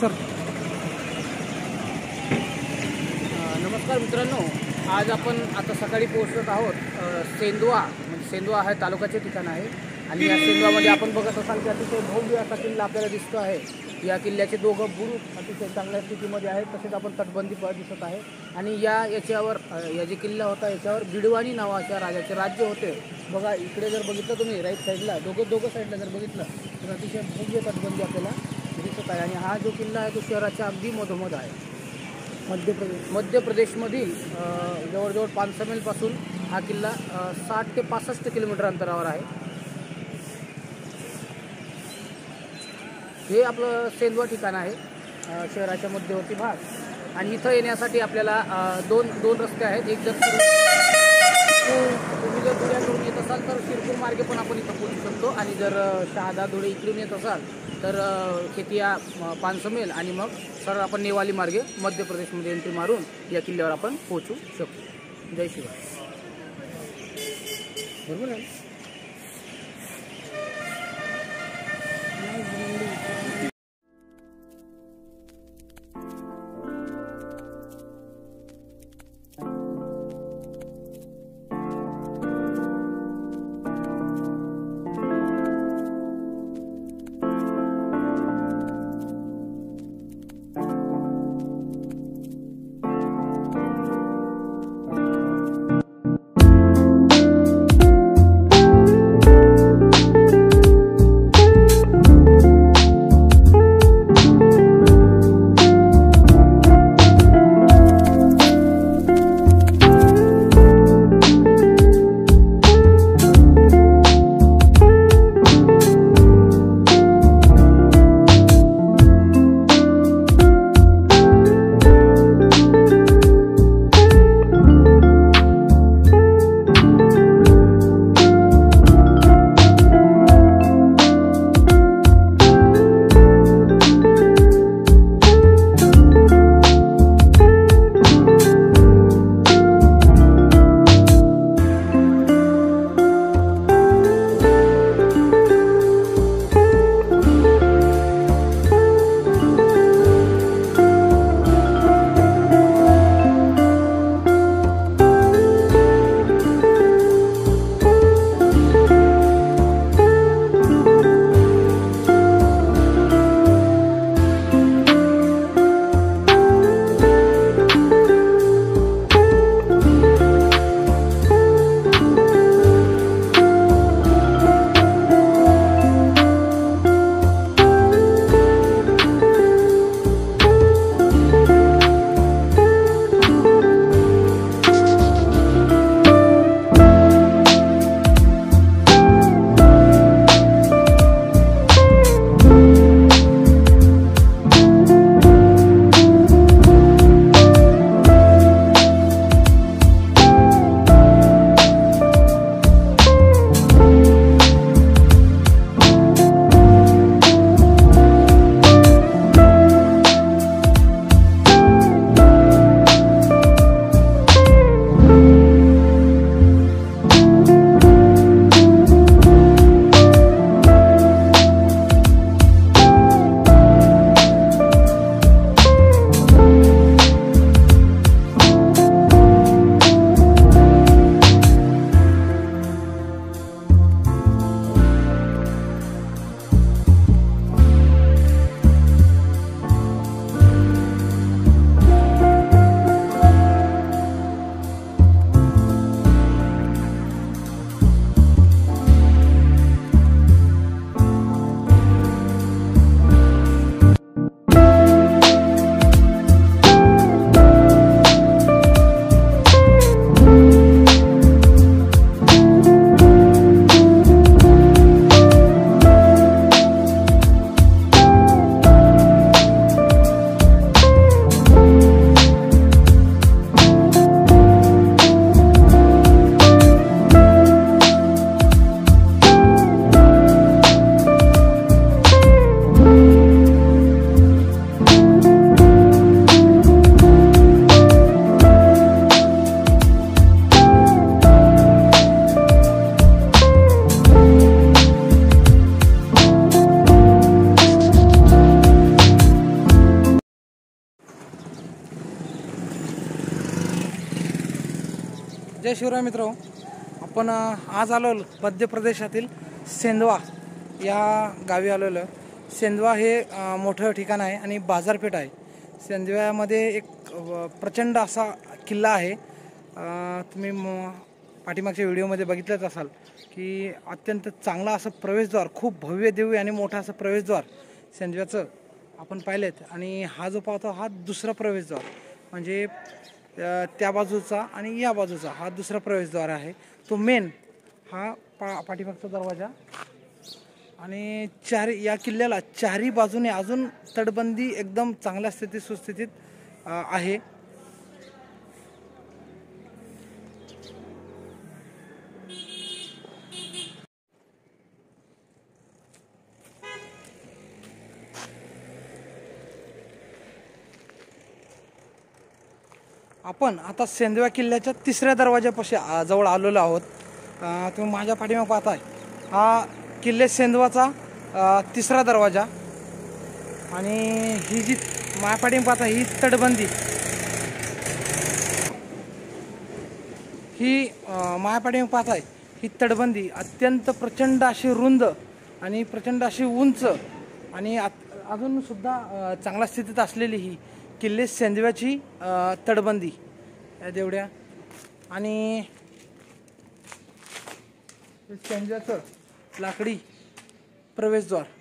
Sir. नमस्कार मित्रांनो, आज आपण आता सकाळी पोहोचत आहोत सेंदवा. म्हणजे सेंदवा हे तालुक्याचे ठिकाण आहे आणि या सेंदवामध्ये आपण बघत असाल की अतिशय भव्य असा किल्ला आपल्याला दिसतो आहे. या किल्ल्याचे दोघं बुरुज अतिशय चांगल्या स्थितीमध्ये आहेत. तसेच आपण तटबंदी दिसत आहे आणि याच्यावर या जे किल्ला होता याच्यावर बिडवानी नावाच्या राजाचे राज्य होते. बघा इकडे जर बघितलं तुम्ही राईट साईडला दोघं साईडला जर बघितलं तर अतिशय भव्य तटबंदी आपल्याला दिसत आहे. आणि हा जो किल्ला आहे तो शहराच्या अगदी मधोमध आहे. मध्य प्रदेशमधील जवळजवळ 500 मैलपासून हा किल्ला 60 ते 65 किलोमीटर अंतरावर आहे. हे आपलं सेंदवा ठिकाण आहे शहराच्या मध्यवर्ती भाग. आणि इथं येण्यासाठी आपल्याला दोन रस्ते आहेत. एक जर तुम्ही जर धुळ्याकडून येत असाल तर शिरपूर मार्गे पण आपण इथं पोहोचू शकतो. आणि जर शहादा धुळे इकडून येत असाल तर खेतिया 500 मैल आणि मग सर आपण नेवाली मार्गे मध्य प्रदेशमध्ये एंट्री मारून या किल्ल्यावर आपण पोहोचू शकतो. जय शिवाय. बरोबर आहे. जय शिवराय मित्र. आपण आज आलो मध्य प्रदेशातील सेंधवा या गावी आलेलो. सेंधवा हे मोठं ठिकाण आहे आणि बाजारपेठ आहे. सेंधव्यामध्ये एक प्रचंड असा किल्ला आहे. तुम्ही पाठीमागच्या व्हिडिओमध्ये बघितलंच असाल की अत्यंत चांगला असं प्रवेशद्वार, खूप भव्य दिव्य आणि मोठा असं प्रवेशद्वार सेंधव्याचं आपण पाहिलेत. आणि हा जो पाहतो हा दुसरा प्रवेशद्वार, म्हणजे त्या बाजूचा आणि या बाजूचा हा दुसरा प्रवेशद्वार आहे. तो मेन हा पाठीमागचा दरवाजा. आणि या किल्ल्याला चारही बाजूने अजून तटबंदी एकदम चांगल्या स्थितीत सुस्थितीत आहे. आपण आता सेंधवा किल्ल्याच्या तिसऱ्या दरवाजापाशी जवळ आलेलो आहोत. तुम्ही माझ्या पाठीमागे पाहताय हा किल्ले सेंधवाचा तिसरा दरवाजा. आणि ही जी माझ्या पाठीमागे पाहता ही तटबंदी, ही माझ्या पाठीमागे पाहताय ही तटबंदी अत्यंत प्रचंड अशी रुंद आणि प्रचंड अशी उंच आणि अजून सुद्धा चांगल्या स्थितीत असलेली ही किल्ले सेंधव्याची तटबंदी या देवड्या. आणि सेंधव्याचं लाकडी प्रवेशद्वार